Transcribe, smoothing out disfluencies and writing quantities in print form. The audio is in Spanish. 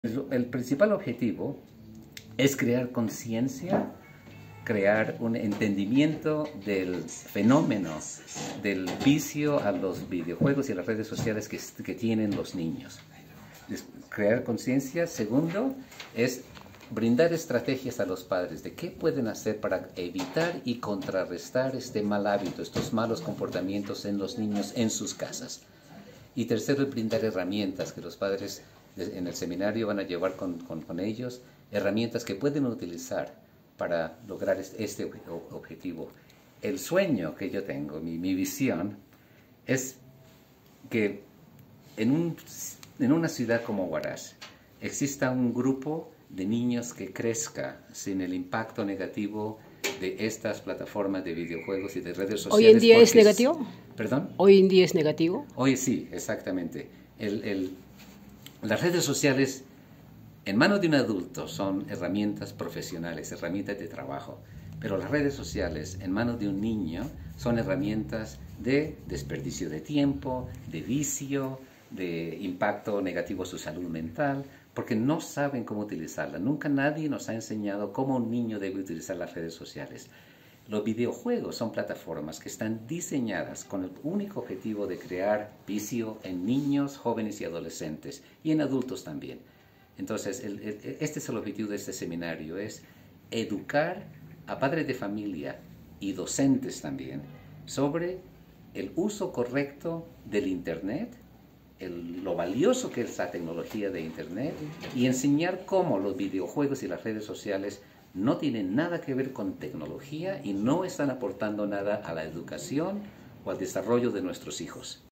El principal objetivo es crear conciencia, crear un entendimiento del fenómeno del vicio a los videojuegos y a las redes sociales que tienen los niños. Crear conciencia. Segundo, es brindar estrategias a los padres de qué pueden hacer para evitar y contrarrestar este mal hábito, estos malos comportamientos en los niños en sus casas. Y tercero, es brindar herramientas que los padres en el seminario van a llevar con ellos, herramientas que pueden utilizar para lograr este objetivo. El sueño que yo tengo, mi visión, es que en una ciudad como Huaraz exista un grupo de niños que crezca sin el impacto negativo de estas plataformas de videojuegos y de redes sociales. ¿Hoy en día es negativo? ¿Perdón? ¿Hoy en día es negativo? Hoy sí, exactamente. Las redes sociales en manos de un adulto son herramientas profesionales, herramientas de trabajo, pero las redes sociales en manos de un niño son herramientas de desperdicio de tiempo, de vicio, de impacto negativo a su salud mental, porque no saben cómo utilizarla. Nunca nadie nos ha enseñado cómo un niño debe utilizar las redes sociales. Los videojuegos son plataformas que están diseñadas con el único objetivo de crear vicio en niños, jóvenes y adolescentes, y en adultos también. Entonces, este es el objetivo de este seminario, es educar a padres de familia y docentes también sobre el uso correcto del Internet, lo valioso que es la tecnología de Internet, y enseñar cómo los videojuegos y las redes sociales no tienen nada que ver con tecnología y no están aportando nada a la educación o al desarrollo de nuestros hijos.